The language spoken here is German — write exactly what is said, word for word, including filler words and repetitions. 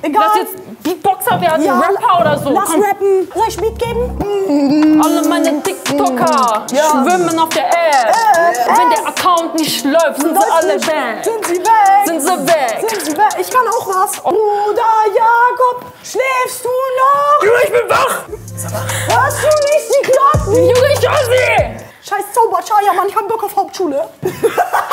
Egal. Lass jetzt Beatboxer werden, Ja, Rapper oder so. Lass Komm. rappen. Soll ich Beat geben? Alle meine TikToker Ja. schwimmen auf der App. Äh, Wenn der Account nicht läuft, sind sie Läuft alle nicht. weg. Sind sie weg? Sind sie weg. Sind sie weg? Ich kann auch was. Bruder Jakob, schläfst du noch? Junge, ich bin wach. Hörst du nicht die Glocken? Junge, ich höre sie. Scheiß Zauberscheier, Mann, ich hab Bock auf Hauptschule.